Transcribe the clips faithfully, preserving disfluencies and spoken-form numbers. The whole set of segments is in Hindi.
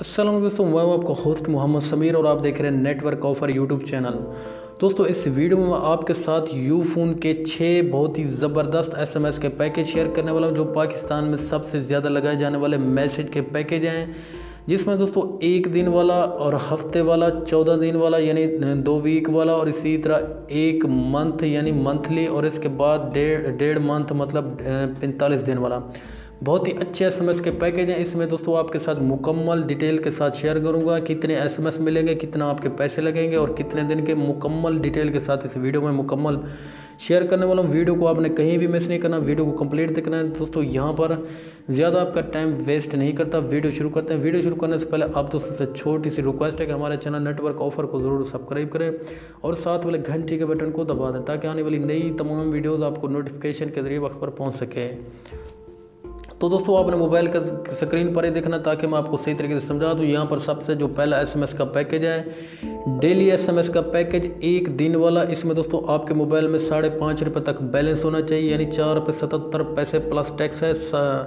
अस्सलाम वालेकुम दोस्तों, मैं हूं आपका होस्ट मोहम्मद समीर और आप देख रहे हैं नेटवर्क ऑफर यूट्यूब चैनल। दोस्तों इस वीडियो में मैं आपके साथ यूफोन के छः बहुत ही ज़बरदस्त एसएमएस के पैकेज शेयर करने वाला हूं जो पाकिस्तान में सबसे ज़्यादा लगाए जाने वाले मैसेज के पैकेज हैं, जिसमें दोस्तों एक दिन वाला और हफ्ते वाला, चौदह दिन वाला यानी दो वीक वाला, और इसी तरह एक मंथ यानी मंथली, और इसके बाद डेढ़ डेढ़ मंथ मतलब पैंतालीस दिन वाला बहुत ही अच्छे एसएमएस के पैकेज हैं। इसमें दोस्तों आपके साथ मुकम्मल डिटेल के साथ शेयर करूंगा कितने एसएमएस मिलेंगे, कितना आपके पैसे लगेंगे और कितने दिन के, मुकम्मल डिटेल के साथ इस वीडियो में मुकम्मल शेयर करने वाला हूँ। वीडियो को आपने कहीं भी मिस नहीं करना, वीडियो को कंप्लीट देखना है। दोस्तों यहाँ पर ज़्यादा आपका टाइम वेस्ट नहीं करता, वीडियो शुरू करते हैं। वीडियो शुरू करने से पहले आप दोस्तों से छोटी सी रिक्वेस्ट है कि हमारे चैनल नेटवर्क ऑफर को ज़रूर सब्सक्राइब करें और साथ वाले घंटी के बटन को दबा दें ताकि आने वाली नई तमाम वीडियोज़ आपको नोटिफिकेशन के जरिए वक्त पर पहुँच सके। तो दोस्तों आपने मोबाइल का स्क्रीन पर ही देखना ताकि मैं आपको सही तरीके से समझा दूँ। यहाँ पर सबसे जो पहला एसएमएस का पैकेज है, डेली एसएमएस का पैकेज एक दिन वाला। इसमें दोस्तों आपके मोबाइल में साढ़े पाँच रुपये तक बैलेंस होना चाहिए, यानी चार रुपये सतहत्तर पैसे प्लस टैक्स है।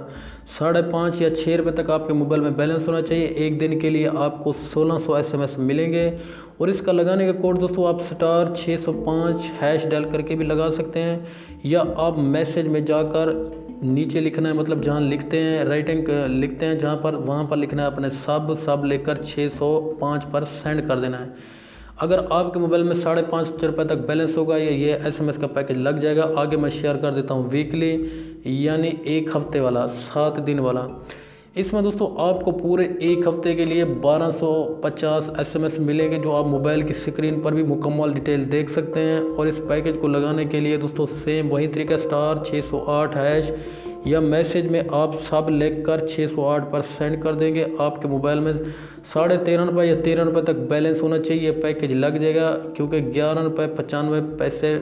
साढ़े पाँच या छः रुपये तक आपके मोबाइल में बैलेंस होना चाहिए। एक दिन के लिए आपको सोलह सौ एस एम एस मिलेंगे और इसका लगाने का कोड दोस्तों आप स्टार छः सौ पाँच हैश डाल करके भी लगा सकते हैं, या आप मैसेज में जाकर नीचे लिखना है, मतलब जहाँ लिखते हैं राइटिंग लिखते हैं जहाँ पर, वहाँ पर लिखना है अपने सब सब लेकर छः सौ पाँच पर सेंड कर देना है। अगर आपके मोबाइल में साढ़े पाँच सौ रुपये तक बैलेंस होगा या ये एसएमएस का पैकेज लग जाएगा। आगे मैं शेयर कर देता हूँ वीकली यानी एक हफ्ते वाला, सात दिन वाला। इसमें दोस्तों आपको पूरे एक हफ्ते के लिए बारह सौ पचास एसएमएस मिलेंगे जो आप मोबाइल की स्क्रीन पर भी मुकम्मल डिटेल देख सकते हैं। और इस पैकेज को लगाने के लिए दोस्तों सेम वही तरीका, स्टार छः सौ आठ हैश या मैसेज में आप सब लिख कर छः सौ आठ पर सेंड कर देंगे। आपके मोबाइल में साढ़े तेरह रुपये या तेरह रुपये तक बैलेंस होना चाहिए, पैकेज लग जाएगा। क्योंकि ग्यारह रुपये पचानवे पैसे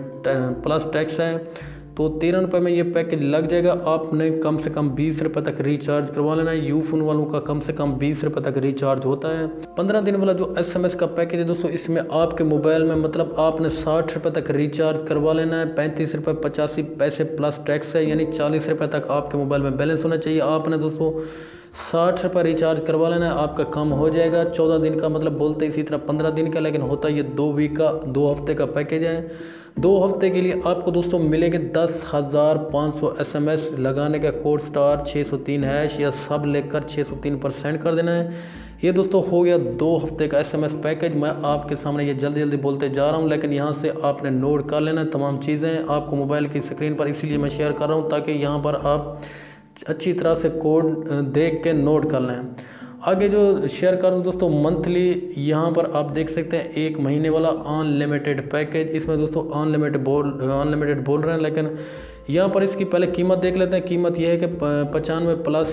प्लस टैक्स है, तो तेरह रुपये में ये पैकेज लग जाएगा। आपने कम से कम बीस रुपये तक रिचार्ज करवा लेना है। यूफोन वालों का कम से कम बीस रुपये तक रिचार्ज होता है। पंद्रह दिन वाला जो एसएमएस का पैकेज है दोस्तों, इसमें आपके मोबाइल में मतलब आपने साठ रुपये तक रिचार्ज करवा लेना है। पैंतीस रुपये पचासी पैसे प्लस टैक्स है, यानी चालीस रुपये तक आपके मोबाइल में बैलेंस होना चाहिए। आपने दोस्तों साठ रुपये रिचार्ज करवा लेना है, आपका कम हो जाएगा। चौदह दिन का मतलब बोलते इसी तरह पंद्रह दिन का, लेकिन होता ये दो वीक का, दो हफ्ते का पैकेज है। दो हफ्ते के लिए आपको दोस्तों मिलेंगे दस हज़ार पाँच सौ एस एम एस। लगाने का कोड स्टार छः सौ तीन हैश या सब लेकर छः सौ तीन पर सेंड कर देना है। ये दोस्तों हो गया दो हफ्ते का एसएमएस पैकेज। मैं आपके सामने ये जल्दी जल्दी बोलते जा रहा हूँ, लेकिन यहाँ से आपने नोट कर लेना है तमाम चीज़ें आपको मोबाइल की स्क्रीन पर, इसीलिए मैं शेयर कर रहा हूँ ताकि यहाँ पर आप अच्छी तरह से कोड देख के नोट कर लें। आगे जो शेयर कर दूँ दोस्तों मंथली, यहाँ पर आप देख सकते हैं एक महीने वाला अनलिमिटेड पैकेज। इसमें दोस्तों अनलिमिटेड बोल अनलिमिटेड बोल रहे हैं, लेकिन यहाँ पर इसकी पहले कीमत देख लेते हैं। कीमत यह है कि पचानवे प्लस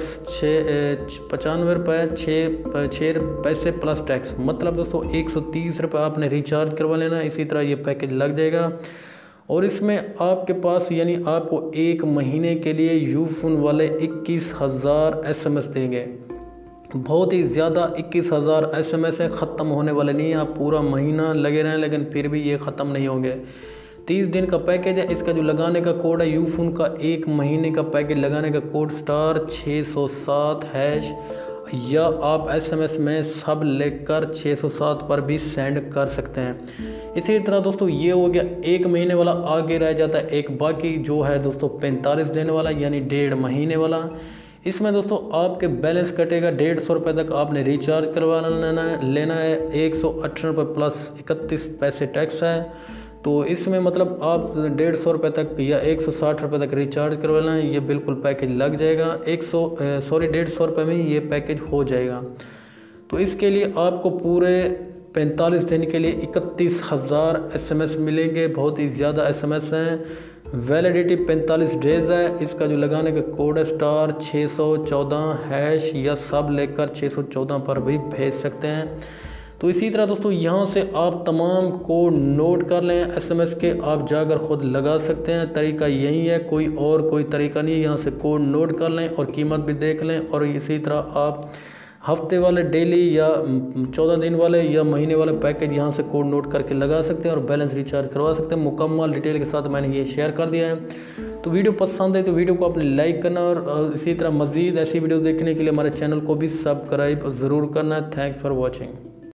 छः पचानवे रुपये छः छः पैसे प्लस टैक्स, मतलब दोस्तों एक सौ तीस रुपये आपने रिचार्ज करवा लेना है। इसी तरह ये पैकेज लग जाएगा और इसमें आपके पास यानी आपको एक महीने के लिए यूफोन वाले इक्कीस हज़ार एस एम एस देंगे। बहुत ही ज़्यादा इक्कीस हज़ार एस एम एस है, ख़त्म होने वाले नहीं हैं। आप पूरा महीना लगे रहें लेकिन फिर भी ये ख़त्म नहीं होंगे। तीस दिन का पैकेज है। इसका जो लगाने का कोड है, यूफोन का एक महीने का पैकेज लगाने का कोड स्टार छः सौ सात हैश, या आप एसएमएस में सब लेकर छः सौ सात पर भी सेंड कर सकते हैं। इसी तरह दोस्तों ये हो गया एक महीने वाला। आगे रह जाता है एक बाकी जो है दोस्तों पैंतालीस दिन वाला यानी डेढ़ महीने वाला। इसमें दोस्तों आपके बैलेंस कटेगा डेढ़ सौ रुपये तक आपने रिचार्ज करवा लेना है लेना है एक सौ अठारह रुपये प्लस इकतीस पैसे टैक्स है। तो इसमें मतलब आप डेढ़ सौ रुपये तक या एक सौ साठ रुपये तक रिचार्ज करवा लेना है, ये बिल्कुल पैकेज लग जाएगा। एक सौ सॉरी डेढ़ सौ रुपये में ही ये पैकेज हो जाएगा। तो इसके लिए आपको पूरे पैंतालीस दिन के लिए इकतीस हज़ार एस एम एस मिलेंगे। बहुत ही ज़्यादा एस एम एस हैं। वैलिडिटी पैंतालीस डेज़ है। इसका जो लगाने का कोड है स्टार छः सौ चौदह हैश या सब लेकर छः सौ चौदह पर भी भेज सकते हैं। तो इसी तरह दोस्तों यहाँ से आप तमाम कोड नोट कर लें एसएमएस के, आप जाकर ख़ुद लगा सकते हैं। तरीका यही है, कोई और कोई तरीका नहीं है। यहाँ से कोड नोट कर लें और कीमत भी देख लें, और इसी तरह आप हफ्ते वाले, डेली या चौदह दिन वाले या महीने वाले पैकेज यहाँ से कोड नोट करके लगा सकते हैं और बैलेंस रिचार्ज करवा सकते हैं। मुकम्मल डिटेल के साथ मैंने ये शेयर कर दिया है। तो वीडियो पसंद है तो वीडियो को अपने लाइक करना और इसी तरह मज़ीद ऐसी वीडियो देखने के लिए हमारे चैनल को भी सब्सक्राइब ज़रूर करना। Thanks for watching.